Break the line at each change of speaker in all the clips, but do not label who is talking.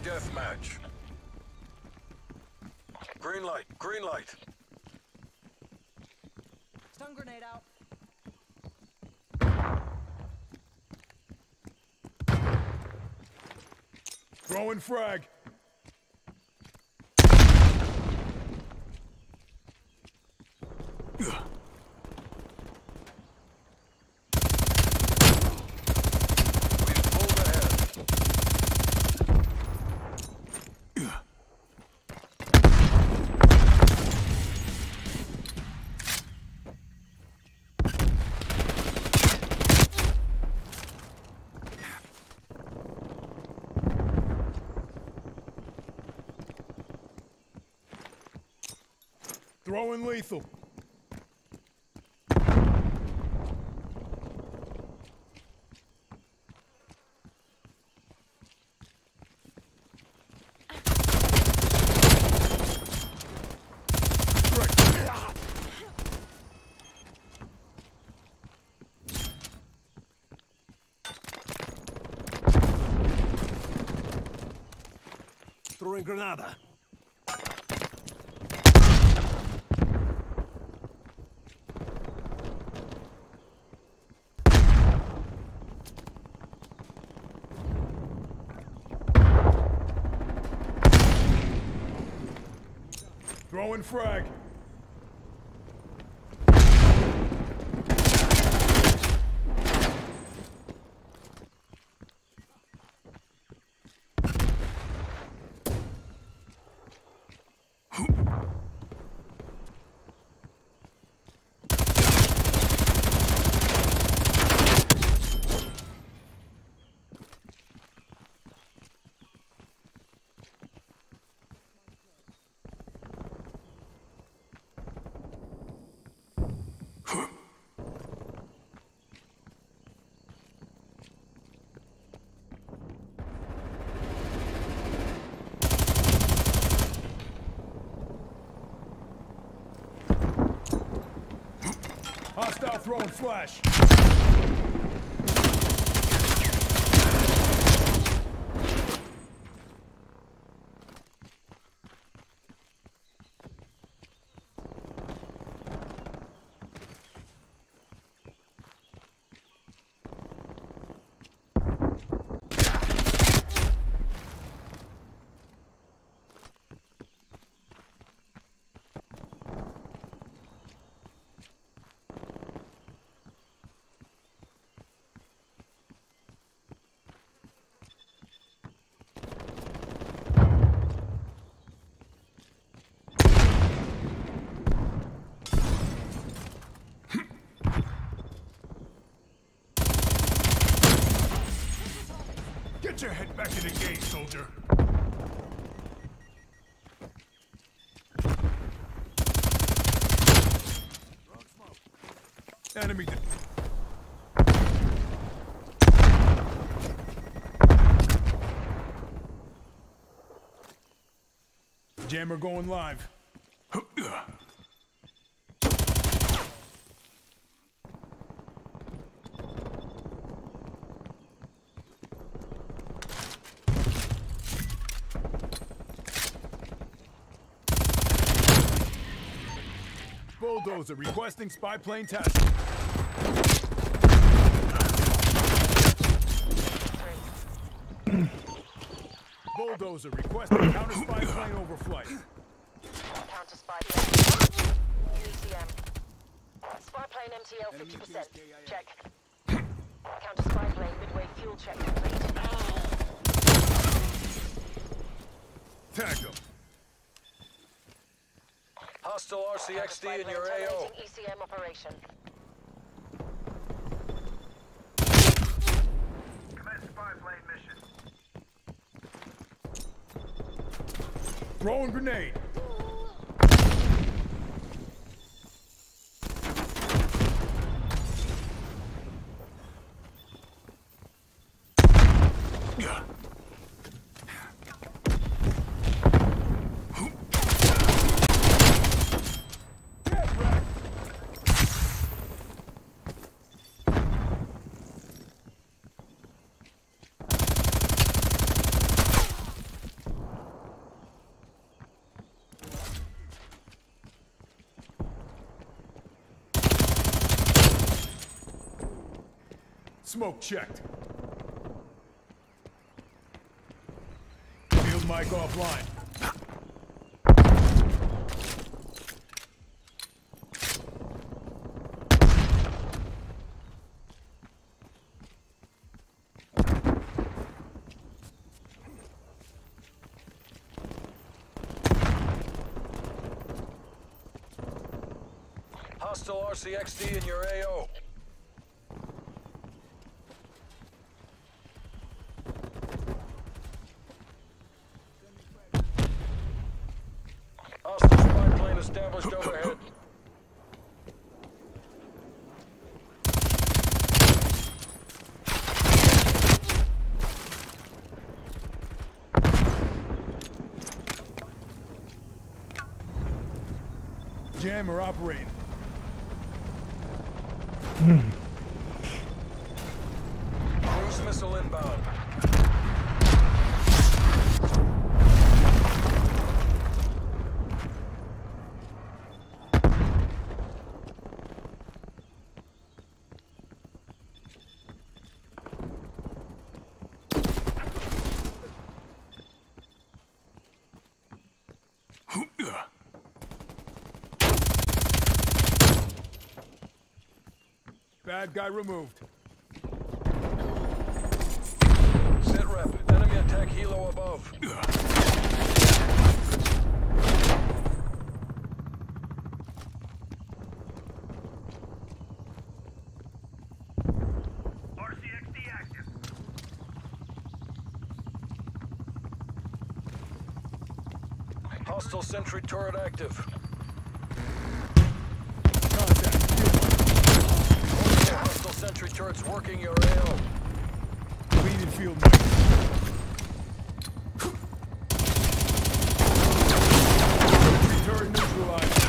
deathmatch. Green light, green light.
Stun grenade out.
Throwing frag. Throwing lethal.
Throwing granada.
Throwing frag. Hostile throwing flash. Get your head back in the game, soldier. Enemy. Jammer going live. Bulldozer requesting spy plane test. Bulldozer requesting counter spy plane overflight.
Counter spy plane. ECM. Spy plane MTL 50%. Check. Counter spy plane midway fuel check complete.
Tag them.
Hostile RCXD in your AO.
ECM operation.
Commence spy plane mission.
Throwing grenade. Smoke checked. Field mic offline.
Hostile RCXD in your AO. Hostile spy plane established overhead.
Jammer operating.
Cruise missile inbound.
Bad guy removed.
Sit rep. Enemy attack helo above.
RCXD active.
Hostile sentry turret active.
Contact.
Okay, hostile sentry turrets working your AO.
Leading field mic. Sentry turret neutralized.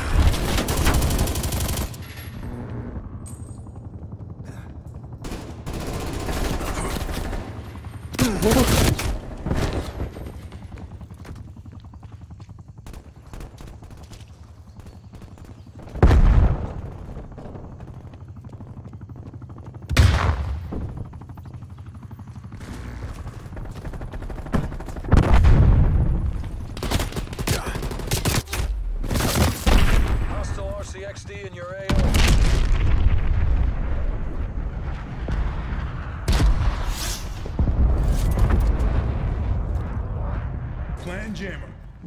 Hostile RCXD in your AO.
Plan jammer.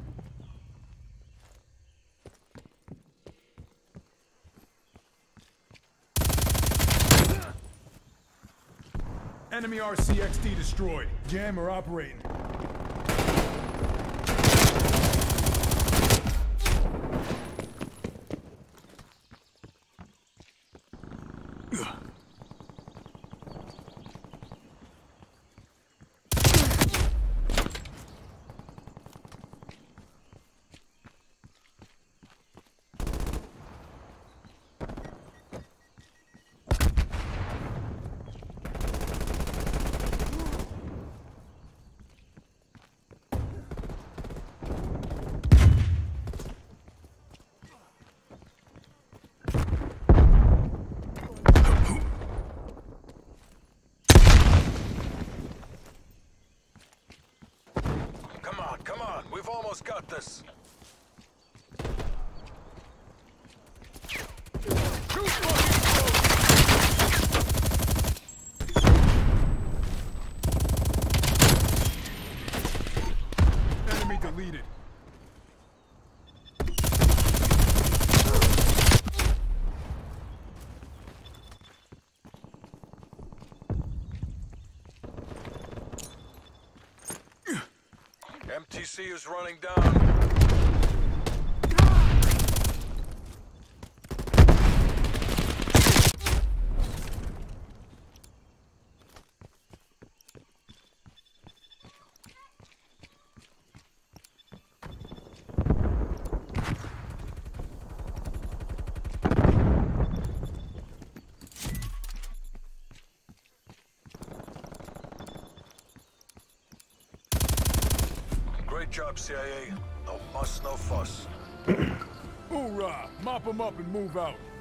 Enemy RCXD destroyed. Jammer operating.
Come on, we've almost got this.
Enemy deleted.
MTC is running down. Great job, CIA. No muss, no fuss.
Hoorah! Mop them up and move out.